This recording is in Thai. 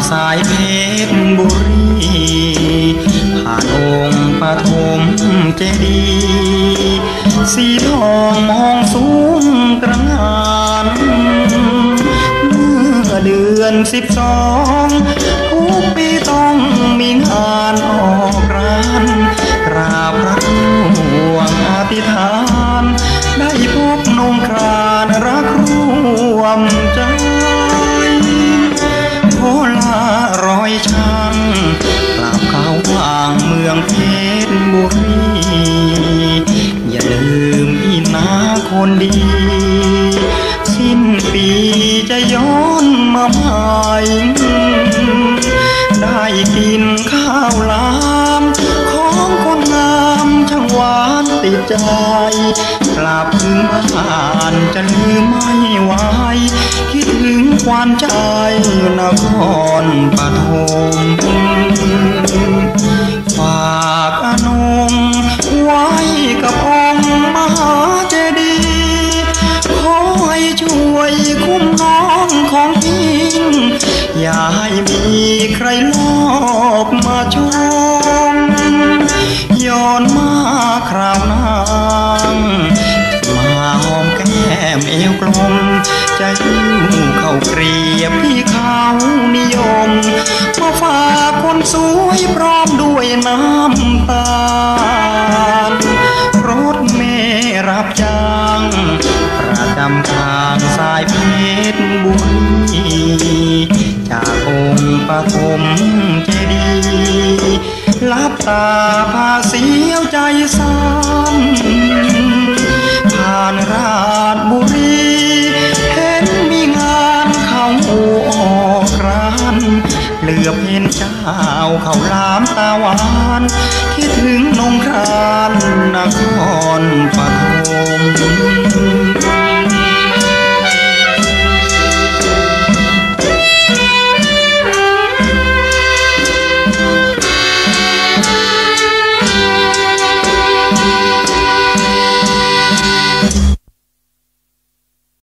สายเพชรบุรีผ่านองค์ปฐมเจดีย์สีทองมองสูงตระหง่านเมื่อเดือน12ทุกปีต้องมีงานออกร้านกราบพระร่วงอธิษฐานได้พบนงครานรักร่วมใจโพลารอยช้างกราบเขาว่างเมืองเพชรบุรีอย่าลืมพี่นาคนดีสิ้นปีจะย้อนมาใหม่ได้กินข้าวหลามของคนงามช่างหวานติดใจกลับถึงบ้านจะลืมไม่ไหวคิดถึงควานใจนครปฐมฝากอนงไว้กับองค์มหาเจดีย์ขอให้ช่วยคุ้มน้องของพี่อย่าให้มีใครลอบมาชมย้อนมาคราวนางมาหอมแก้มเอวกลมจะหิ้วเข้าเกลียบพี่เขานิยมมาฝากคนสวยพร้อมด้วยน้ำตาลรถเมล์รับจ้างประจำทางสายเพชรบุรีจากองค์ปฐมเจดีย์ลับตาพาเสียวใจซ้ำผ่านราชบุรีเห็นมีงานเข้าออกร้านเหลือบเห็นเจ้าเขาลามตาหวานคิดถึงนงคราน